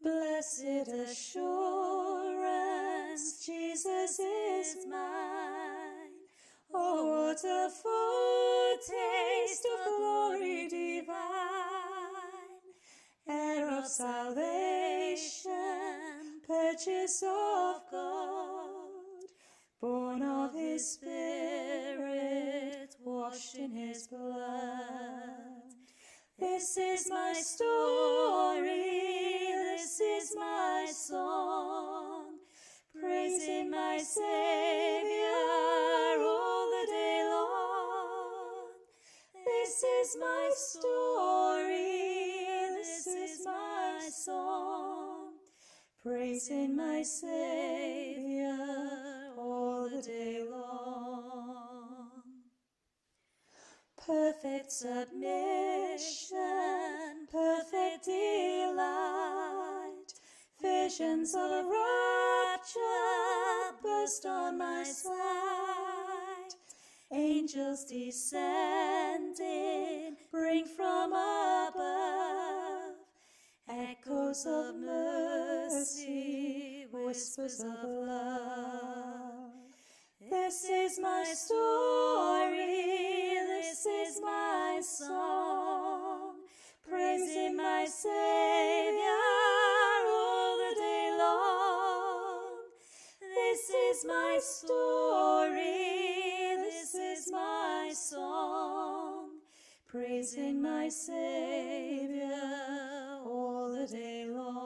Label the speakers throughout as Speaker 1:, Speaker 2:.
Speaker 1: Blessed assurance, Jesus is mine. Oh, what a foretaste of glory divine, heir of salvation, purchase of God, born of his Spirit, washed in his blood. This is my story, this is my song, praising my Saviour all the day long. This is my story, this is my song, praising my Saviour all the day long. Perfect submission, perfect delight, visions of rapture burst on my sight. Angels descending bring from above echoes of mercy, whispers of love. This is my story, this is my song, praising my Saviour all the day long. This is my story, this is my song, praising my Saviour all the day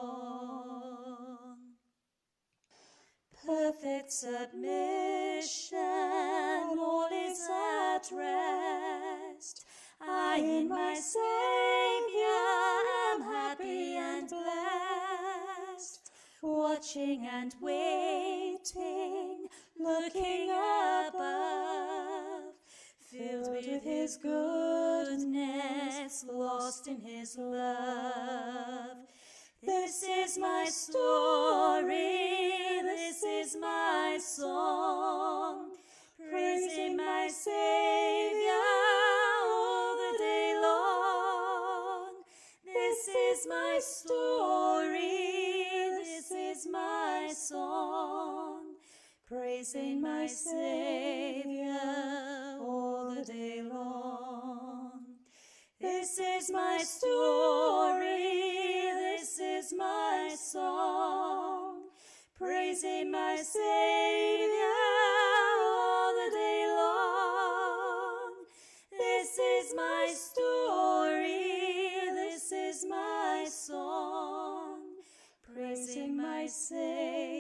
Speaker 1: long. Perfect submission, all is at rest. I in my Saviour am happy and blessed, watching and waiting, looking above, filled with his goodness, lost in his love. This is my story, this is my song, praising my Saviour all the day long. This is my story, this is my song, praising my Saviour all the day long. This is my story, this is my song, praising my Saviour all the day long. This is my story, this is my song, praising my Saviour